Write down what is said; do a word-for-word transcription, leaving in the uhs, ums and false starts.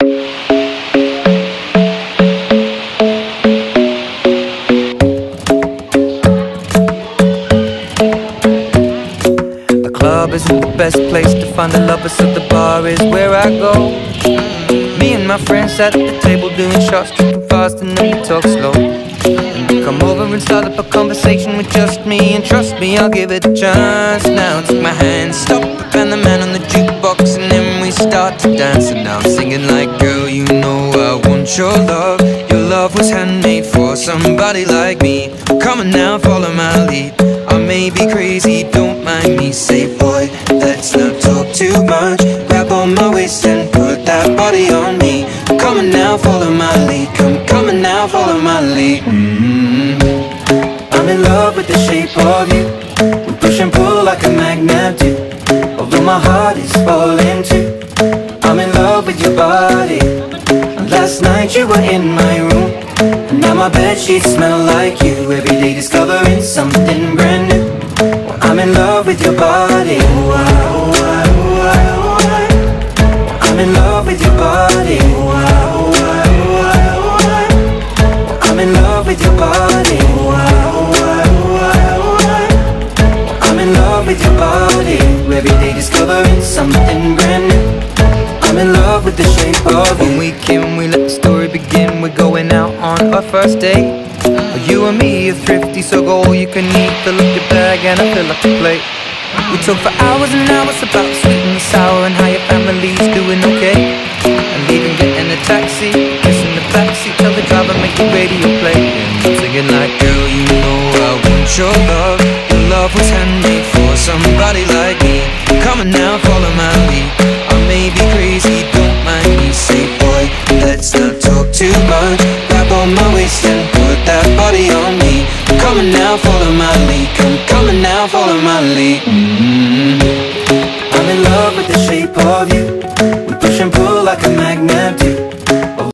Club isn't the best place to find the lovers, so the bar is where I go. Me and my friends sat at the table doing shots, tripping fast, and then we talk slow. And you come over and start up a conversation with just me, and trust me, I'll give it a chance. Now take my hand, stop, and the man on the jukebox, and then we start to dance. And now I'm singing like, girl, you know I want your love. Your love was handmade for somebody like me. Come on now, follow my lead. I may be crazy, don't mind me. Say, boy, let's not talk too much. Grab on my waist and put that body on me. Come on now, follow my lead. Come, come on now, follow my lead. mm-hmm. I'm in love with the shape of you. We push and pull like a magnet do. Although my heart is falling too, I'm in love with your body. And last night you were in my room, and now my bedsheets smell like you. Every day discovering something brand new. Well, I'm in love with your body. Ooh, I, ooh, I, ooh, I, ooh, I. I'm in love with your body. Ooh, I, ooh, I, ooh, I, ooh, I. I'm in love with your body. Ooh, I, ooh, I, ooh, I, ooh, I. I'm in love with your body. Every day discovering something brand new. I'm in love with the shape of you. When we came, we let the story begin. We're going out on our first date. Well, you and me are thrifty, so go all you can eat. Fill up your bag and I fill up the plate. We talk for hours and hours about the sweet and the sour, and how your family's doing okay. And even getting a taxi, kissing the backseat, tell the driver make the radio play. And I'm singing like, girl, you know I want your love. Your love was handmade for somebody like me. Come on now, follow my lead. I may be crazy, don't mind me. Say, boy, let's not talk too much. Grab on my waist and put that body on me. Come on now, follow my lead. Come, come on now, follow my lead. mm-hmm. I'm in love with the shape of you. We push and pull like a magnet.